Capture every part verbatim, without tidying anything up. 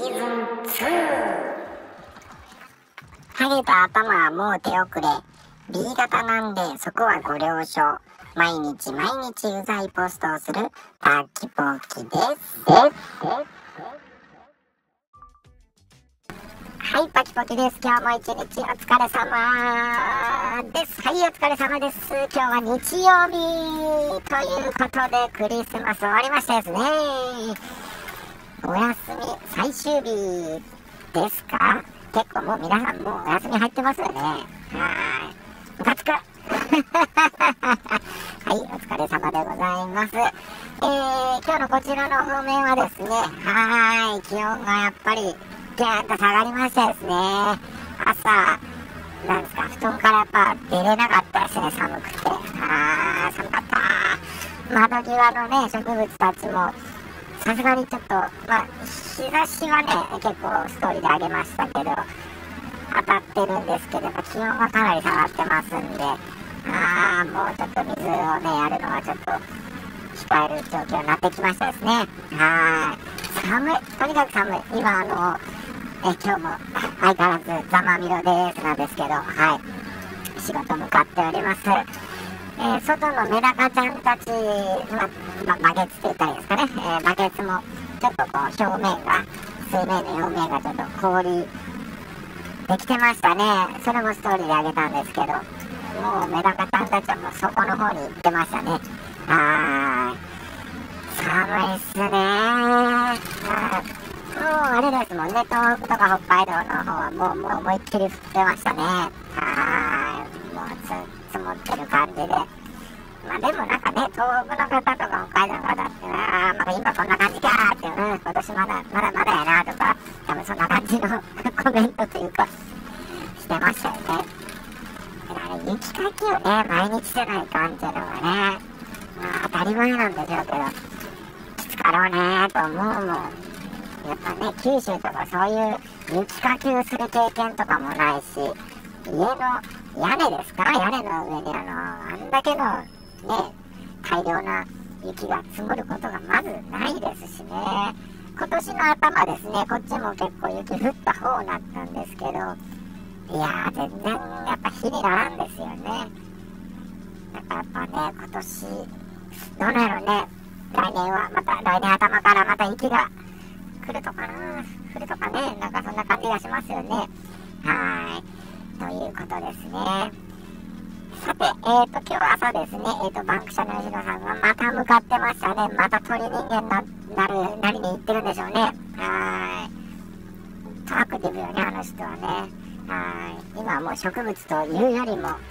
ーズンツー。ハゲた頭はもう手遅れ。ビー 型なんでそこはご了承。毎日毎日うざいポストをするパッキポッキです。はい、パキポキです。今日も一日お疲れ様です。はい、お疲れ様です。今日は日曜日ということでクリスマス終わりましたですね。お休み最終日ですか？結構もう皆さんもうお休み入ってますよね。はい。ムカつくはい、お疲れ様でございます。えー、今日のこちらの方面はですね、はい、気温がやっぱりギャーンと下がりましてですね、朝、なんですか、布団からやっぱ出れなかったですね、寒くて。あー、寒かった。窓際のね、植物たちも、さすがにちょっと、まあ、日差しはね、結構ストーリーであげましたけど、当たってるんですけど、気温がかなり下がってますんで、あー、もうちょっと水をね、やるのはちょっと控える状況になってきましたですね。はーい。寒い。とにかく寒い。今、あの、え今日も相変わらずざまみろですなんですけど、はい。仕事向かっております。えー、外のメダカちゃんたち、ま、ま、バケツって言ったらいいですかね。えー、バケツもちょっとこう表面が、水面の表面がちょっと氷できてましたね。それもストーリーであげたんですけど、もうメダカちゃんたちはもうそこの方に行ってましたね。はーい。寒いっすねー。もうあれですもんね、東北とか北海道の方はもう、もう思いっきり降ってましたね。はーい。もうつ積もってる感じで。まあでもなんかね、東北の方とか北海道の方ってね、あー、まあ今こんな感じかーっていう、うん、今年まだまだまだやなとか、多分そんな感じのコメントというか、してましたよね。あれ、雪かきをね、毎日せないかんっていうのはね、まあ当たり前なんでしょうけど、きつかろうねーと思うもん。やっぱね、九州とかそういう雪かきをする経験とかもないし、家の屋根ですか？屋根の上にあの、あんだけのね、大量な雪が積もることがまずないですしね。今年の頭ですね、こっちも結構雪降った方だったんですけど、いやー全然やっぱ火にならんですよね。だからやっぱね、今年、どうなんやろね、来年はまた、来年頭からまた雪が来るとかな、降るとかね、なんかそんな感じがしますよね。はーい。ということですね。さて、えーと、今日朝ですね、えーと、バンクシャの吉野さんがまた向かってましたね。また鳥人間な、なる、なりに行ってるんでしょうね。はーい。とアクティブよね、あの人はね。はーい。今はもう植物というよりも、はい。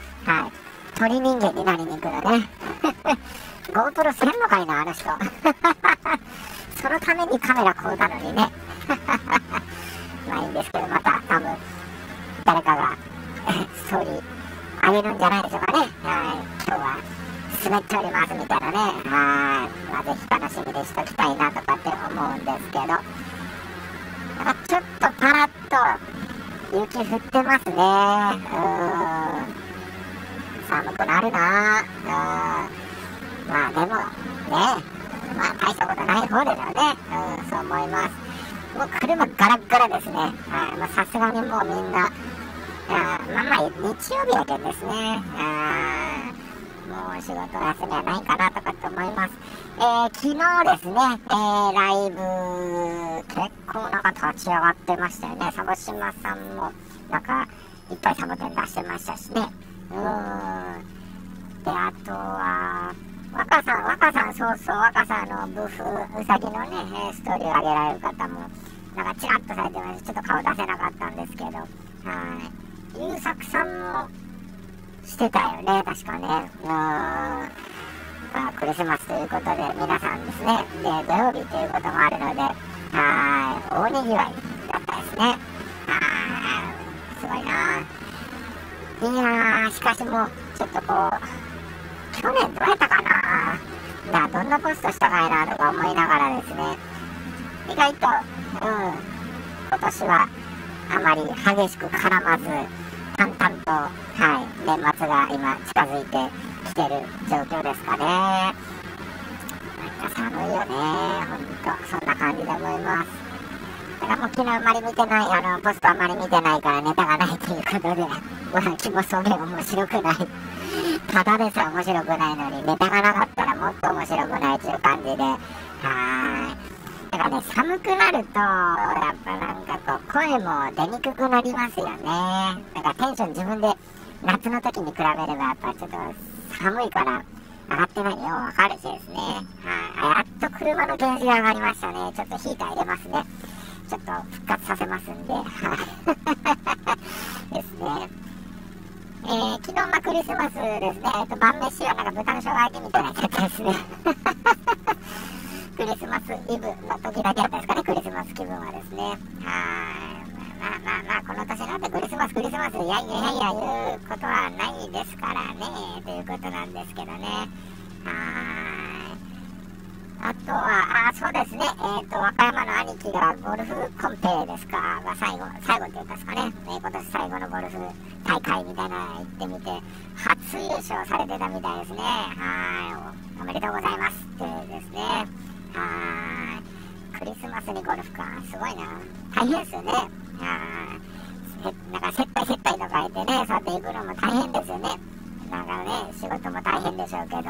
鳥人間になりに来るね。GoPro せんのかいな、あの人。そのためにカメラ買うたのにね。まあいいんですけど、また多分、誰かがストーリーあげるんじゃないでしょうかね。はい。今日は滑っておりますみたいなね。はい。まあぜひ楽しみにしときたいなとかって思うんですけど。なんかちょっとパラッと雪降ってますね。うーん。寒くなるなぁ。うん。まあでも、ね。まあ大したことない方ですよね。うん、そう思います。もう車ガラッガラですね。はい。まあさすがにもうみんな、あまあまあ日曜日だけですね。あもう仕事休みはないかなとかって思います。えー、昨日ですね、えー、ライブ、結構なんか立ち上がってましたよね。サボ島さんもなんかいっぱいサボテン出してましたしね。うーん。で、あとは、若さん、若さん、そうそう、若さんのブフ、うさぎのね、ストーリーを上げられる方も、なんかチラッとされてました。ちょっと顔出せなかったんですけど、はい。優作さんもしてたよね、確かね。うーん。まあ、クリスマスということで、皆さんですね、で、土曜日ということもあるので、はい、大にぎわいだったですね。はい、すごいな。いやー、しかしもう、ちょっとこう、去年どうやったかなだどんなポストしたかいなとか思いながらですね、意外と、うん、今年はあまり激しく絡まず、淡々と、はい、年末が今近づいてきてる状況ですかね。なんか寒いよね、ほんと、そんな感じで思います。 だからもう昨日あんまり見てない、あの、ポストあんまり見てないからネタがないということで、気もそげ面白くない。ただでさえ面白くないのに、ネタがなかったらもっと面白くないという感じで、はーい。だからね、寒くなると、やっぱなんかこう、声も出にくくなりますよね。だからテンション自分で、夏の時に比べればやっぱちょっと寒いから上がってないよ、わかるしですね。はい。やっと車の原子が上がりましたね。ちょっとヒーター入れますね。ちょっと復活させますんで、はい。ですね。えー、昨日まあクリスマスですね。えっと、晩飯はなんか豚の生姜焼きみたいなやつだったですね。クリスマスイブの時だけだったですかね、クリスマス気分はですね。はい。まあまあまあ、この年なんでクリスマスクリスマスいやいやいやいや言うことはないですからね、ということなんですけどね。はい。あとは、あ、そうですね、えっと、和歌山の兄貴がゴルフコンペですか、が最後、最後って言ったんですかね、えー、今年最後のゴルフ大会みたいなの行ってみて、初優勝されてたみたいですね。はい。おめでとうございますってですね。はい。クリスマスにゴルフか、すごいな。大変ですよね。はい。なんか接待接待とか言ってね、そうやって行くのも大変ですよね。なんかね、仕事も大変でしょうけど。はい。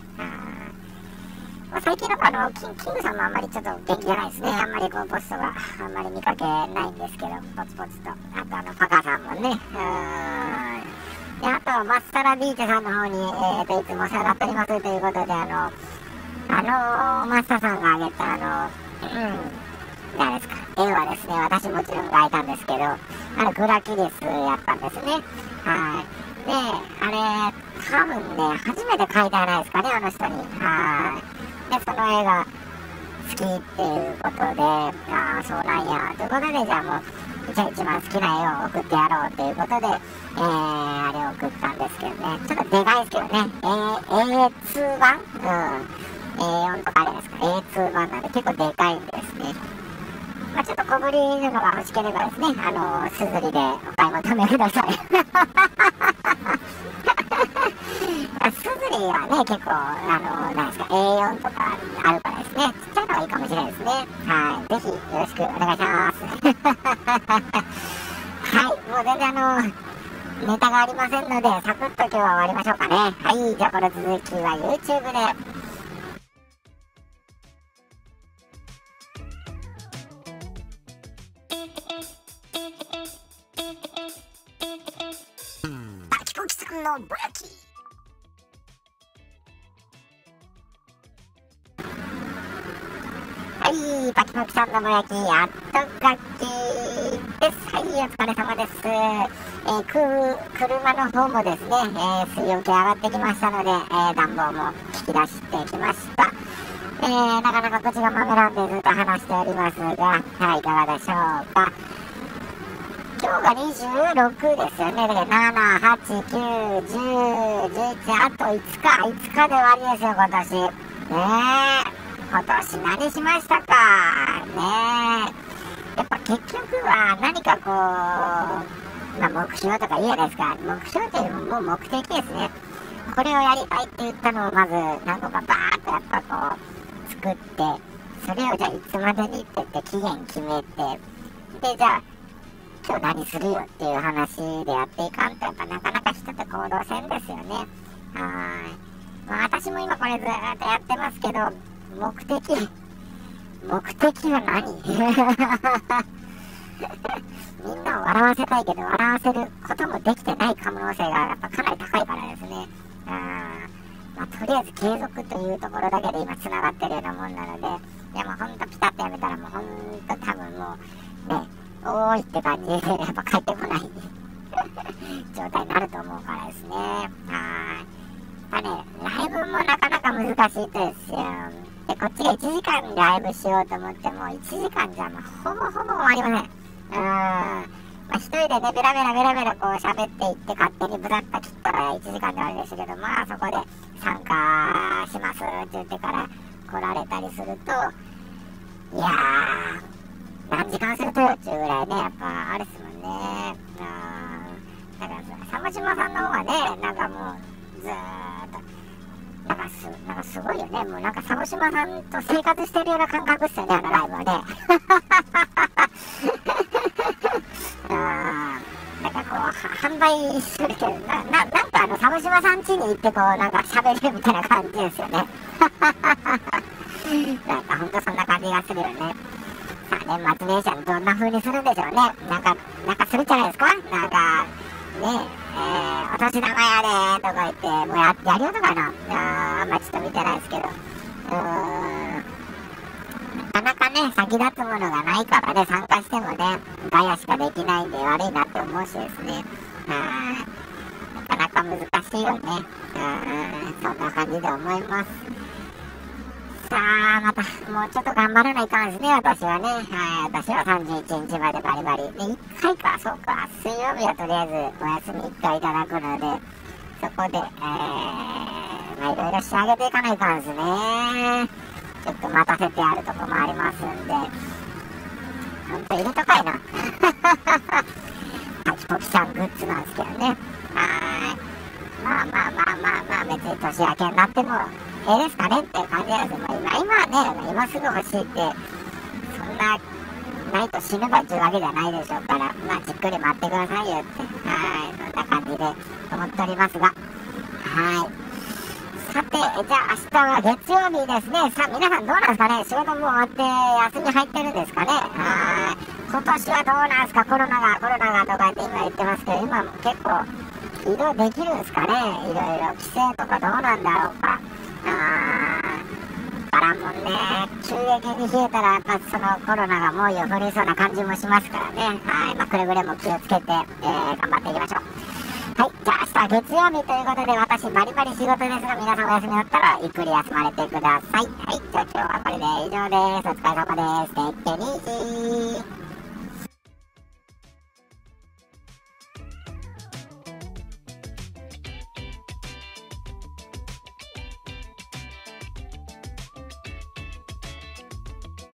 まあ、最近のあのキン、キングさんもあんまりちょっと元気じゃないですね。あんまりこうポストがあんまり見かけないんですけど、ポツポツと。あとあの、パカさんもね。うーん。で、あと、マッサラビーチさんの方に、えーと、いつもお世話になっておりますということで、あの、あのー、マッサさんが挙げたあの、うん、何ですか、絵はですね、私もちろん描いたんですけど、あの、グラキリスやったんですね。はい。で、あれ、多分ね、初めて描いたじゃないですかね、あの人に。はい。で、その絵が好きっていうことで、ああ、そうなんや、ということで、じゃあもう、じゃあ一番好きな絵を送ってやろうということで、えー、あれを送ったんですけどね、ちょっとでかいですけどね、えー、エーツー 版、うん、エーよん とかあれですか、エーツー 版なんで結構でかいんですね。まあ、ちょっと小ぶりなのが欲しければですね、あの、すずりでお買い求めください。すずりはね、結構、あの、なんですか、エーよん とかあるからですね、ちっちゃいのがいいかもしれないですね。はい。ぜひ、よろしくお願いします。はい。もう全然あの、ネタがありませんので、サクッと今日は終わりましょうかね。はい。じゃあ、この続きは YouTube で。バキコキさんのブラキ。はい、バキバキさんのぼやき、あっとがきです。はい、お疲れ様です。えー、く、車の方もですね、えー、水温計上がってきましたので、えー、暖房も引き出してきました。えー、なかなか口が豆なんでずっと話しておりますが、はい、いかがでしょうか。今日がにじゅうろくですよね。だからなな、はち、きゅう、じゅう、じゅういち、あといつか、いつかで終わりですよ、今年。ねえ。今年何しましたかねえ。やっぱ結局は何かこう、まあ、目標とかいいじゃないですか。目標というよりももう目的ですね。これをやりたいって言ったのをまず何個かバーッとやっぱこう作って、それをじゃあいつまでにって言って期限決めて、でじゃあ今日何するよっていう話でやっていかんとやっぱなかなか人って行動せんですよね。はい。まあ、私も今これずーっとやってますけど、目的目的は何みんなを笑わせたいけど笑わせることもできてない可能性がやっぱかなり高いからですね。あ、まあ、とりあえず継続というところだけで今つながってるようなもんなので、いやもうほんとピタッとやめたらもうほんと多分もうね、おーいって感じでやっぱ帰ってこない状態になると思うからですね。はい。まあね、ライブもなかなか難しいですよ。で、こっちがいちじかんライブしようと思ってもいちじかんじゃもうほぼほぼ終わりません。うーん。まあ一人でね、ベラベラベラベラこう喋っていって勝手にブザッと切ったらいちじかんで終わりですけど、まあそこで参加しますって言ってから来られたりすると、いやー、何時間するとよっていうぐらいね、やっぱあれですもんね。うん。だからさ、鮫島さんの方はね、なんかもうずーっと、なんかす、なんかすごいよね。もうなんか、鮫島さんと生活してるような感覚っすよね、あのライブはね。 うん、なんかこう、販売するけど、な、な、なんかあの、サムシマさん家に行ってこう、なんか喋るみたいな感じですよね。なんかほんとそんな感じがするよね。さあ、年末年始はどんな風にするんでしょうね。なんか、なんかするんじゃないですか？なんか、ねえ、ー、お年玉やでとか言って、もうや、やるよとかな。あー、あんまちょっと見てないですけど。うーん。なかなかね、先立つものがないからね、参加してもね、ガヤしかできないんで悪いなって思うしですね。あー、なかなか難しいよね。うん、そんな感じで思います。さあ、また、もうちょっと頑張らないかんですね、私はね。はい、私はさんじゅういちにちまでバリバリ。で、いっかいか、そうか、水曜日はとりあえずお休みいっかいいただくので、そこで、えー、まあいろいろ仕上げていかないかんですね。ちょっと待たせてあるとこもありますんで、ほんといるとかいな。タキポキさんグッズなんですけどね。はい。まあまあまあまあまあ、別に年明けになっても、ええですかねっていう感じなんですけど、今、今はね、今すぐ欲しいって、そんな、ないと死ぬばっちゅうわけじゃないでしょうから、まあ、じっくり待ってくださいよって、はい、そんな感じで思っておりますが、はい。さて、じゃあ明日は月曜日ですね。さあ、皆さんどうなんですかね？仕事も終わって休み入ってるんですかね？はい。今年はどうなんですか？コロナが、コロナがとかって今言ってますけど、今も結構移動できるんですかね？いろいろ規制とかどうなんだろうか。あー、からもね、急激に冷えたら、やっぱそのコロナが猛威を振るいそうな感じもしますからね。はい。まあ、くれぐれも気をつけて、えー、頑張っていきましょう。はい。じゃあ明日は月曜日ということで、私バリバリ仕事ですが、皆さんお休みだったらゆっくり休まれてください。はい。じゃあ今日はこれで以上です。お疲れ様です。てってにーしー。